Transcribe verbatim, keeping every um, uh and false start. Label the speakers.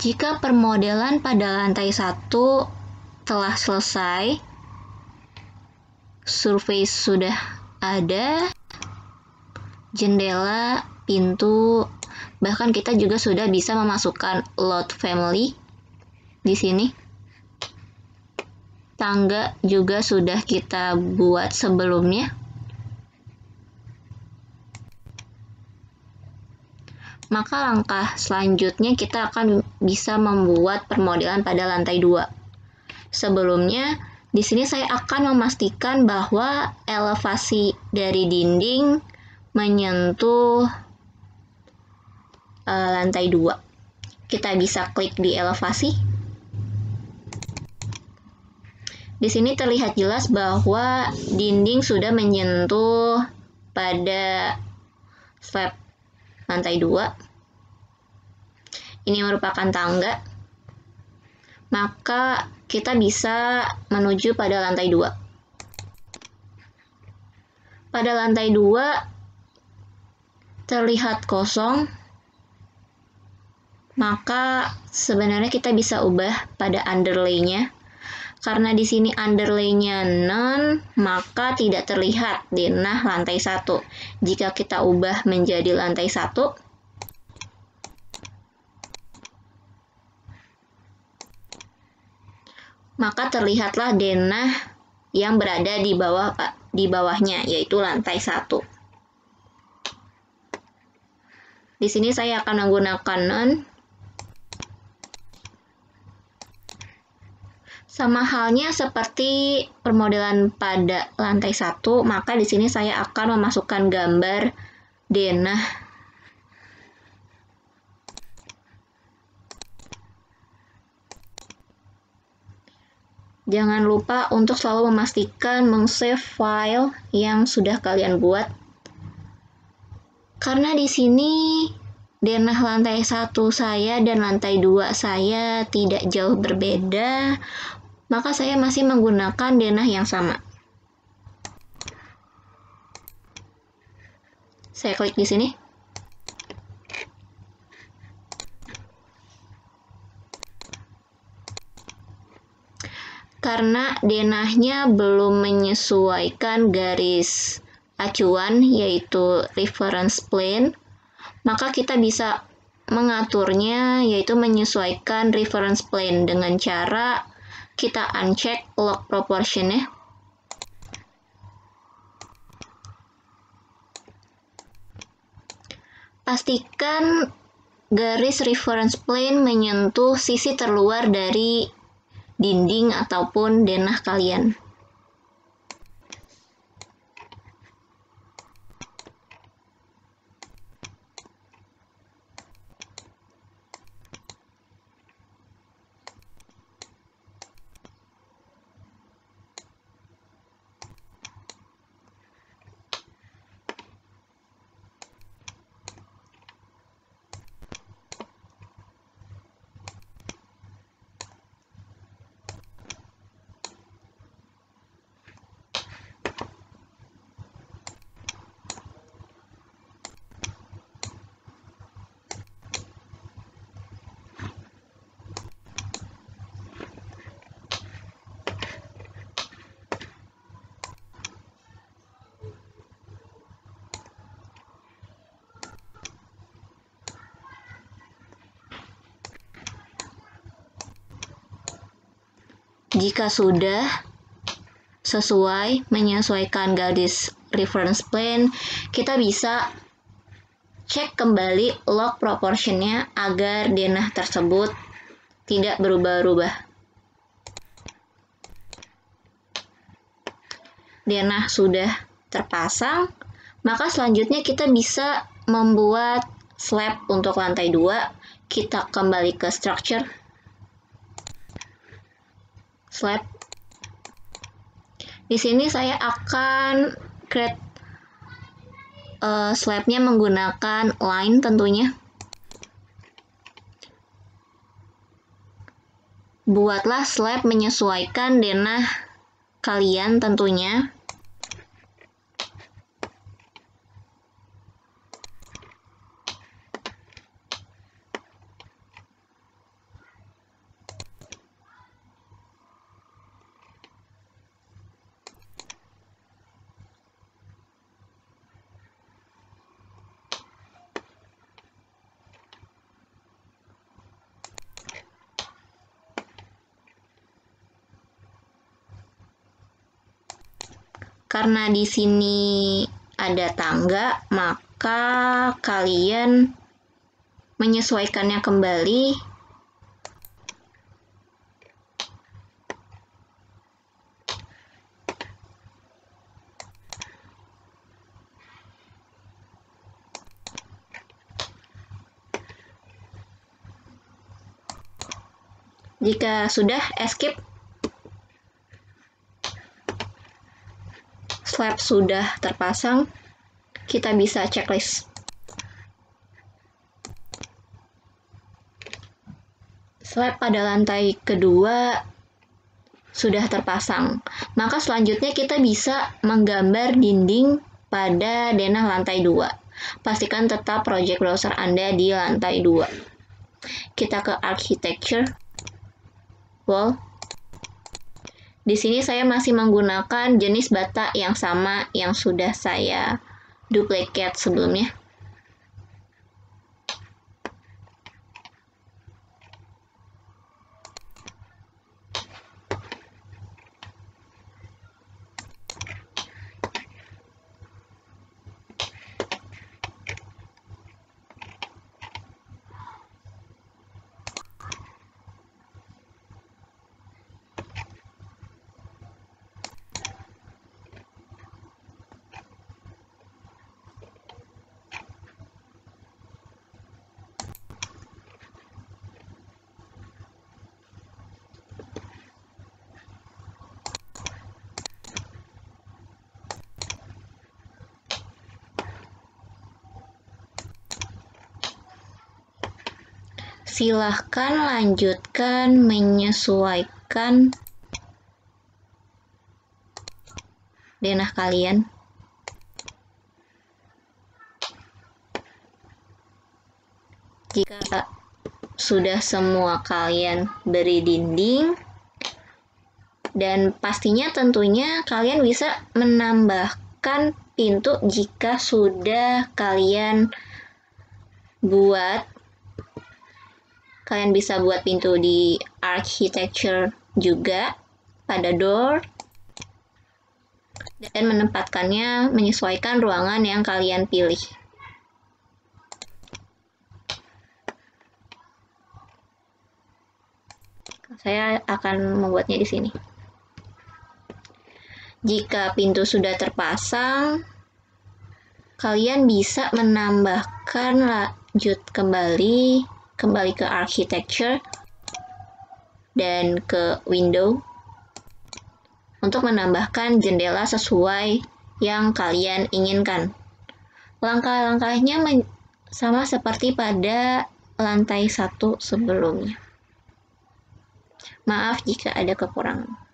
Speaker 1: Jika permodelan pada lantai satu telah selesai, surface sudah ada, jendela, pintu, bahkan kita juga sudah bisa memasukkan load family di sini. Tangga juga sudah kita buat sebelumnya. Maka langkah selanjutnya kita akan bisa membuat permodelan pada lantai dua. Sebelumnya, di sini saya akan memastikan bahwa elevasi dari dinding menyentuh uh, lantai dua. Kita bisa klik di elevasi. Di sini terlihat jelas bahwa dinding sudah menyentuh pada slab lantai dua. Ini merupakan tangga. Maka kita bisa menuju pada lantai dua. Pada lantai dua terlihat kosong. Maka sebenarnya kita bisa ubah pada underlay-nya. Karena di sini underlay-nya none, maka tidak terlihat denah lantai satu. Jika kita ubah menjadi lantai satu, maka terlihatlah denah yang berada di bawah di bawahnya, yaitu lantai satu. Di sini saya akan menggunakan none. Sama halnya seperti permodelan pada lantai satu, maka di sini saya akan memasukkan gambar denah. Jangan lupa untuk selalu memastikan meng-save file yang sudah kalian buat. Karena di sini denah lantai satu saya dan lantai dua saya tidak jauh berbeda, maka saya masih menggunakan denah yang sama. Saya klik di sini. Karena denahnya belum menyesuaikan garis acuan, yaitu reference plane, maka kita bisa mengaturnya, yaitu menyesuaikan reference plane dengan cara kita uncheck lock proportion-nya. Pastikan garis reference plane menyentuh sisi terluar dari dinding ataupun denah kalian. Jika sudah sesuai menyesuaikan garis reference plane, kita bisa cek kembali lock proportion-nya agar denah tersebut tidak berubah-ubah. Denah sudah terpasang, maka selanjutnya kita bisa membuat slab untuk lantai dua. Kita kembali ke structure, slab. Di sini saya akan create uh, slabnya menggunakan line tentunya. Buatlah slab menyesuaikan denah kalian tentunya. Karena di sini ada tangga, maka kalian menyesuaikannya kembali. Jika sudah, escape. Slab sudah terpasang, kita bisa checklist. Slab pada lantai kedua sudah terpasang. Maka selanjutnya kita bisa menggambar dinding pada denah lantai dua. Pastikan tetap project browser Anda di lantai dua. Kita ke architecture, wall. Di sini saya masih menggunakan jenis bata yang sama yang sudah saya duplicate sebelumnya. Silahkan lanjutkan menyesuaikan denah kalian. Jika sudah semua kalian beri dinding, dan pastinya tentunya kalian bisa menambahkan pintu jika sudah kalian buat. Kalian bisa buat pintu di architecture juga pada door, dan menempatkannya menyesuaikan ruangan yang kalian pilih. Saya akan membuatnya di sini. Jika pintu sudah terpasang, kalian bisa menambahkan lanjut kembali, kembali ke architecture dan ke window untuk menambahkan jendela sesuai yang kalian inginkan. Langkah-langkahnya sama seperti pada lantai satu sebelumnya. Maaf jika ada kekurangan.